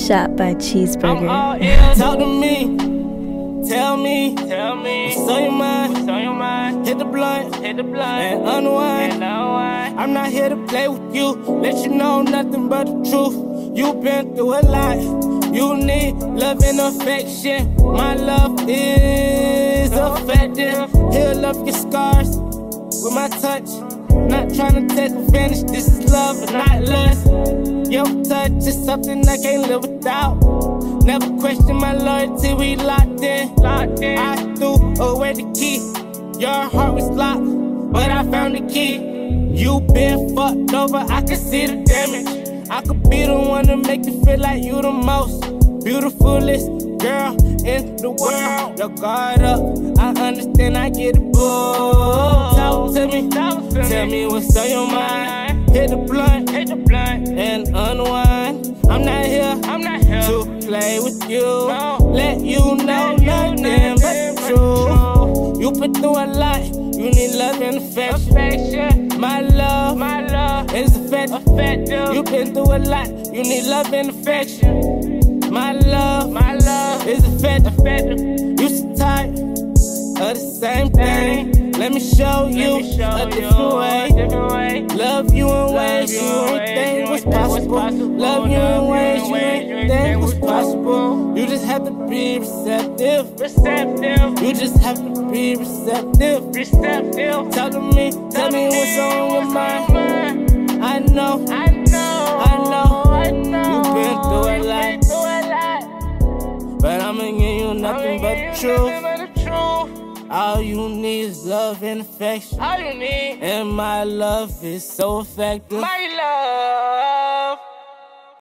Shot by Cheeseburger. Talk to me, tell me, what's on your mind, hit the blunt, and unwind. I'm not here to play with you, let you know nothing but the truth. You've been through a lot, you need love and affection. My love is effective, heal up your scars with my touch. Not trying to take advantage, this is love and not lust. Your touch is something I can't live without. Never question my loyalty, we locked in. I threw away the key, your heart was locked, but I found the key. You been fucked over, I can see the damage. I could be the one to make you feel like you the most beautifulest girl in the world. Your guard up, I understand, I get it, boo. Talk to me, tell me what's on your mind. Hit the blunt, and unwind. I'm not here to play with you. Let you know nothing but the truth. You been through a lot, you need love and affection. My love is effective. You been through a lot, you need love and affection. My love is effective. You so tired of the same thing. Let me show you a different way. Love you in ways you ain't think was possible. Love you in ways you ain't think was possible. You just have to be receptive. You just have to be receptive. Talk to me, tell me what's on your mind. I know you've been through a lot, but I'ma give you nothing but the truth. All you need is love and affection. And my love is so effective. My love.